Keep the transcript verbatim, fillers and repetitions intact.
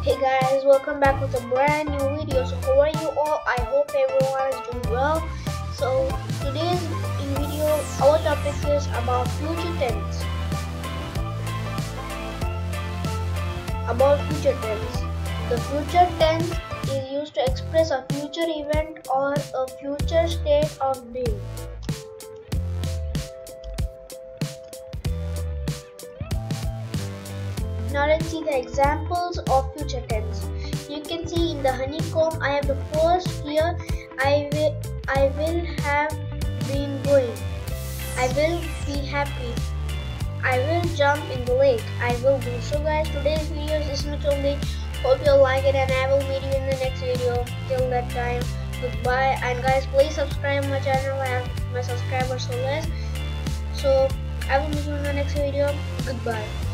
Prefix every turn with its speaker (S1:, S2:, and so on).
S1: Hey guys, welcome back with a brand new video. So how are you all? I hope everyone is doing well. So today's video, our topic is about future tense. About future tense. The future tense is used to express a future event or a future state of being. Now let's see the examples of future tense. You can see in the honeycomb, I have the first here. I will, I will have been going. I will be happy. I will jump in the lake. I will do. So guys, today's video is this much only. Hope you'll like it and I will meet you in the next video. Till that time, goodbye. And guys, please subscribe my channel. I have my subscribers so less. So I will meet you in the next video. Goodbye.